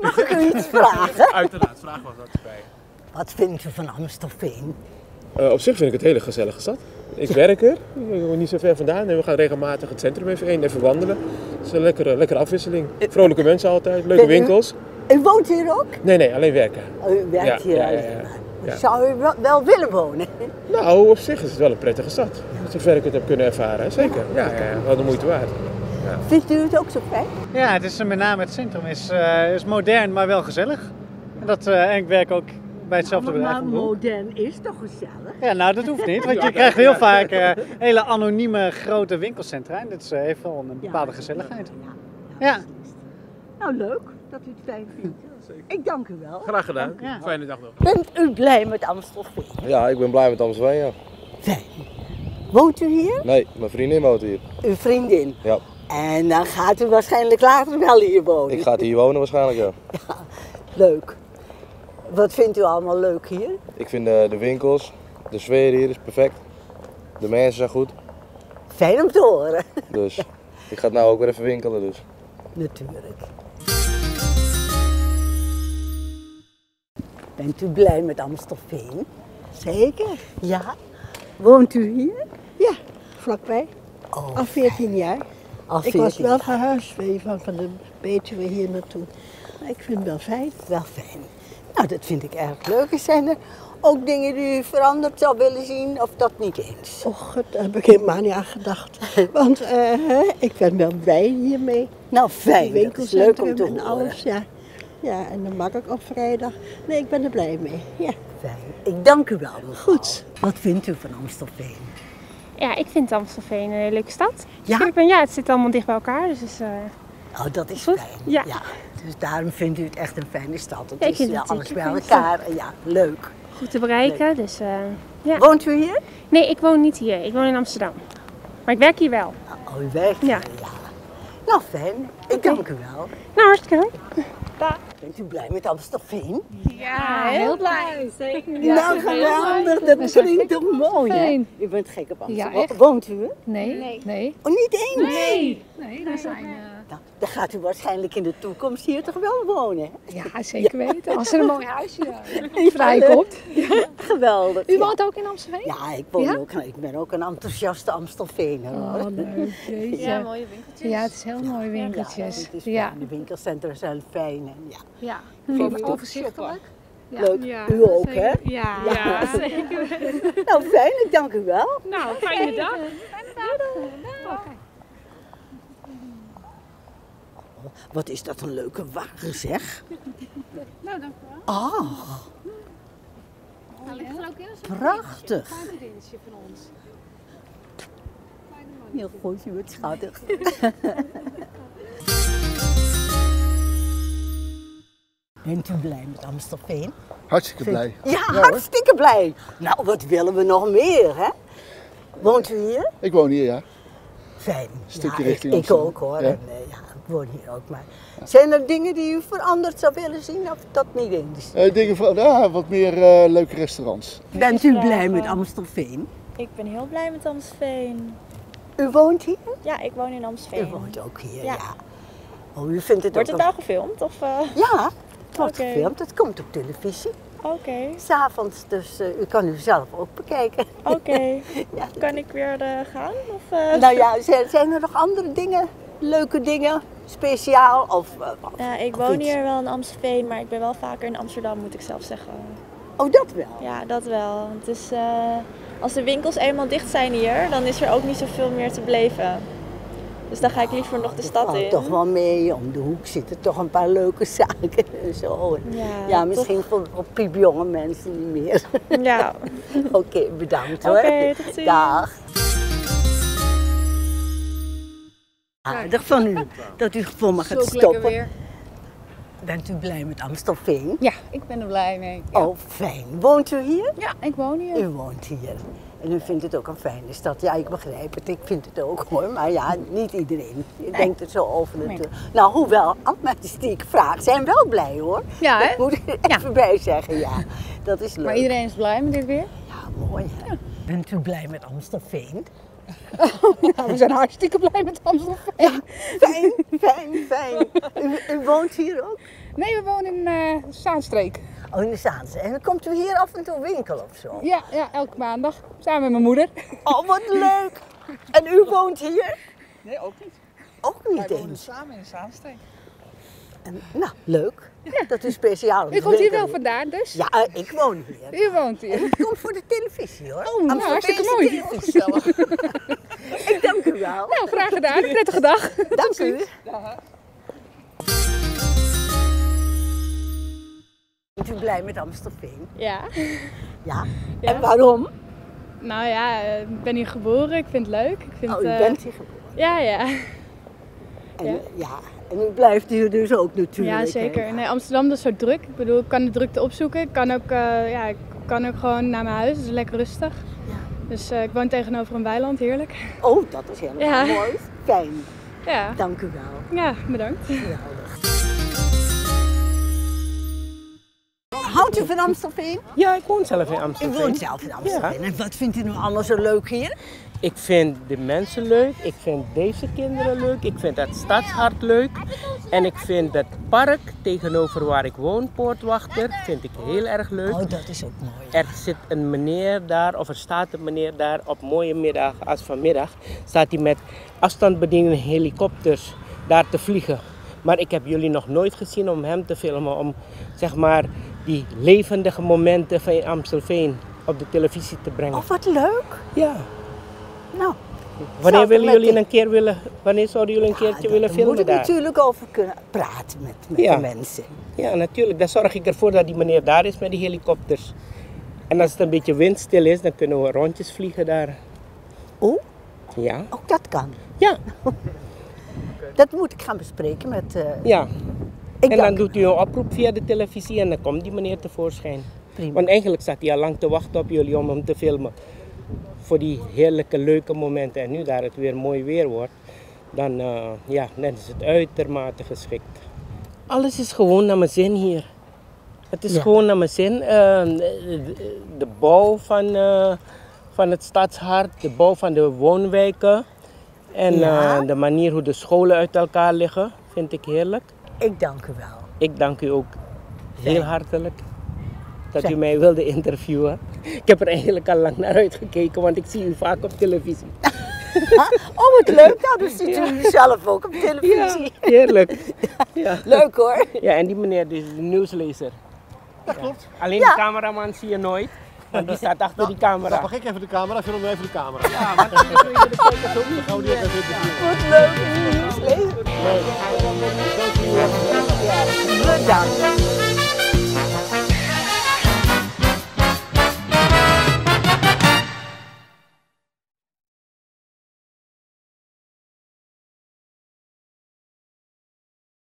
Mag ik u iets vragen? Uiteraard, vraag was dat erbij. Wat vindt u van Amstelveen? Op zich vind ik het een hele gezellige stad. Ik werk er, ik woon niet zo ver vandaan en we gaan regelmatig het centrum even wandelen. Het is een lekkere afwisseling. Vrolijke mensen altijd, leuke winkels. U woont hier ook? Nee, alleen werken. U werkt hier alleen maar. Ja. Zou u wel willen wonen? Nou, op zich is het wel een prettige stad. Zover ik het heb kunnen ervaren, zeker. Ja, wel de moeite waard. Ja. Vindt u het ook zo fijn? Ja, het is met name het centrum is modern, maar wel gezellig. En ik werk ook bij hetzelfde bedrijf. Maar modern is toch gezellig? Ja, nou dat hoeft niet, want je krijgt heel vaak hele anonieme grote winkelcentra. En dat heeft wel een bepaalde gezelligheid. Ja. Nou, leuk dat u het fijn vindt. Ik dank u wel. Graag gedaan. Ja. Fijne dag nog. Bent u blij met Amstelveen? Ja, ik ben blij met Amstelveen, ja. Fijn. Woont u hier? Nee, mijn vriendin woont hier. Uw vriendin? Ja. En dan gaat u waarschijnlijk later wel hier wonen? Ik ga hier wonen waarschijnlijk, ja. Leuk. Wat vindt u allemaal leuk hier? Ik vind de winkels, de sfeer hier is perfect. De mensen zijn goed. Fijn om te horen. Dus ik ga nou ook weer even winkelen, dus. Natuurlijk. Bent u blij met Amstelveen? Zeker. Ja. Woont u hier? Ja, vlakbij. Oh, Al 14 jaar. Al Ik was 14 wel jaar. verhuisd van de Betuwe hier naartoe. Maar ik vind het wel fijn. Wel fijn. Nou, dat vind ik erg leuk. Zijn er ook dingen die u veranderd zou willen zien of dat niet eens? Och, daar heb ik helemaal niet aan gedacht. Want ik ben wel blij hiermee. Nou, fijn. Dat is leuk om te en horen. alles, ja. Ja, en dan mag ik op vrijdag. Nee, ik ben er blij mee. Ja. Fijn. Ik dank u wel. mevrouw. Goed. Wat vindt u van Amstelveen? Ja, ik vind Amstelveen een hele leuke stad. Ja? Ja, het zit allemaal dicht bij elkaar. Dus Nou, dat is Goed. fijn. Ja. Dus daarom vindt u het echt een fijne stad. Het Ja, ik is vind het alles zeker bij een fijne elkaar. En ja, leuk. goed te bereiken. Dus, ja. Woont u hier? Nee, ik woon niet hier. Ik woon in Amsterdam. Maar ik werk hier wel. Oh, u werkt hier, Ja. ja. Nou, fijn. Ik dank u wel. Nou, hartstikke leuk. Bent u blij met Amstelveen? Ja, heel blij. Zeker. Nou, geweldig. Dat klinkt toch mooi, hè? U bent gek op Amsterdam. Ja, echt. Woont u? Nee. Oh, niet eens? Nee, daar zijn Nou, dan gaat u waarschijnlijk in de toekomst hier toch wel wonen, hè? ja, zeker weten. Als er een mooi huisje Ja, vrijkomt. Geweldig. U ja. woont ook in Amstelveen? Ja, ik, woon Ja? ook, ik ben ook een enthousiaste Amstelveener, hoor. Oh, leuk. Jeetje. Ja, mooie winkeltjes. Ja, het is heel mooi Ja, winkeltjes. het is Ja, fijn. De winkelcentra zijn fijn. En ja. ja. Geef het op. Overzichtelijk. Ja. Leuk. Ja, U ook, hè? Ja, Ja. zeker. Nou, fijn. Ik dank u wel. Nou, fijne dag. Wat is dat een leuke wagen, zeg. Nou, dank u wel. Ah, Hij ligt er ook in. prachtig. Dienstje van ons. Heel goed, u bent schattig. Bent u blij met Amstelveen? Hartstikke blij. Ja, hartstikke blij. Nou, wat willen we nog meer, hè? Woont u hier? Ik woon hier, ja. Fijn. Stukje Ja, richting ik Amsterdam. ook, hoor. Ja? En, ja, ik woon hier ook. Maar zijn er dingen die u veranderd zou willen zien of dat niet eens? Dingen van, wat meer leuke restaurants. Bent u blij met Amstelveen? Ik ben heel blij met Amstelveen. U woont hier? Ja, ik woon in U Amstelveen. woont ook hier, Ja. ja. Oh, u vindt het Wordt ook het al gefilmd? Of, Ja, het wordt Oké. gefilmd. Het komt op televisie. Oké. S'avonds, dus u kan u zelf ook bekijken. Oké. Ja. Kan ik weer gaan? Of, Nou ja, zijn er nog andere dingen, leuke dingen, speciaal? Of, Ja, ik of woon iets? hier wel in Amstelveen, maar ik ben wel vaker in Amsterdam, moet ik zelf zeggen. Oh, dat wel? Ja, dat wel. Het is, als de winkels eenmaal dicht zijn hier, dan is er ook niet zoveel meer te beleven. Dus dan ga ik liever nog de Dat stad valt in. toch wel mee. Om de hoek zitten toch een paar leuke zaken en zo. Ja, Misschien voor piepjonge mensen niet meer. Ja. Oké, bedankt hoor. Oké, tot ziens. Dag. Aardig van u dat u voor me gaat stoppen. Bent u blij met Amstelveen? Ja, ik ben er blij mee. Ja, Oh, fijn. Woont u hier? ja ik woon hier. U woont hier. En u vindt het ook een fijne stad. Ja, ik begrijp het. Ik vind het ook hoor. Maar ja, niet iedereen. Je denkt er zo over natuurlijk. Nou, hoewel, alle mensen die ik vraag zijn wel blij hoor. Ja, hè? Dat moet ik er even bij zeggen, ja. Dat is leuk. Maar iedereen is blij met dit weer? Ja, mooi hè. Bent u blij met Amstelveen? Ja, we zijn hartstikke blij met Amstelveen. Fijn, fijn, fijn. U woont hier ook? Nee, we wonen in Zaanstreek. Oh, in de Zaanse. En dan komt u hier af en toe winkelen of zo? Ja, elke maandag. Samen met mijn moeder. Oh, wat leuk! En u woont hier? Nee, ook niet. Ook niet Wij wonen eens. samen in Zaanstreek. En, nou, leuk. Dat is speciaal. U komt hier wel vandaan dus? Ja, ik woon hier. U woont hier. Ik kom voor de televisie hoor. Oh, nou, hartstikke mooi. Ik dank u wel. Nou, graag gedaan. Een prettige dag. Dank u. Bent u blij met Amstelveen? Ja. Ja. En waarom? Nou ja, ik ben hier geboren. Ik vind het leuk. Ik vind, Oh, u bent hier geboren. Ja, ja. En, en u blijft hier dus ook natuurlijk. Ja, zeker. Hè? Nee, Amsterdam is zo druk. Ik bedoel, ik kan de drukte opzoeken. Ik kan ook, ik kan ook gewoon naar mijn huis. Het is lekker rustig. Ja. Dus ik woon tegenover een weiland. Heerlijk. Oh, dat is helemaal mooi. Fijn. Ja. Dank u wel. Ja, bedankt. Houdt u van Amstelveen? Ja, ik woon zelf in Amstelveen. U woont zelf in Amstelveen. En wat vindt u nu allemaal zo leuk hier? Ik vind de mensen leuk, ik vind deze kinderen leuk, ik vind het stadshart leuk. En ik vind het park tegenover waar ik woon, Poortwachter, vind ik heel erg leuk. Oh, dat is ook mooi. Er zit een meneer daar, of er staat een meneer daar op mooie middag als vanmiddag. Staat hij met afstandsbediening helikopters daar te vliegen. Maar ik heb jullie nog nooit gezien om hem te filmen, om zeg maar die levendige momenten van Amstelveen op de televisie te brengen. Oh, wat leuk. Ja. Nou, wanneer zouden jullie een keertje willen filmen daar? Moet ik daar? natuurlijk over kunnen praten met de mensen. Ja, natuurlijk. Dan zorg ik ervoor dat die meneer daar is met die helikopters. En als het een beetje windstil is, dan kunnen we rondjes vliegen daar. Oh? Ja. Ook dat kan? Ja. Dat moet ik gaan bespreken met... Ja. En dan doet u een oproep via de televisie en dan komt die meneer tevoorschijn. Prima. Want eigenlijk staat hij al lang te wachten op jullie om hem te filmen. Voor die heerlijke, leuke momenten. En nu daar het weer mooi weer wordt, dan is het uitermate geschikt. Alles is gewoon naar mijn zin hier. Het is gewoon naar mijn zin. De bouw van het stadshart, de bouw van de woonwijken. En de manier hoe de scholen uit elkaar liggen, vind ik heerlijk. Ik dank u wel. Ik dank u ook heel hartelijk dat u mij wilde interviewen. Ik heb er eigenlijk al lang naar uitgekeken, want ik zie u vaak op televisie. Oh, wat leuk. Nou, dan ziet u zelf ook op televisie. Ja, heerlijk. Ja. Leuk hoor. Ja, en die meneer die is de nieuwslezer. Dat klopt. Alleen de cameraman zie je nooit, want die staat achter die camera. Dan pak ik even de camera, film me even de camera. Ja, want dan kun je de kijkers ook niet. Gaan we die even interviewen. Wat leuk. Nieuwslezer. Bedankt.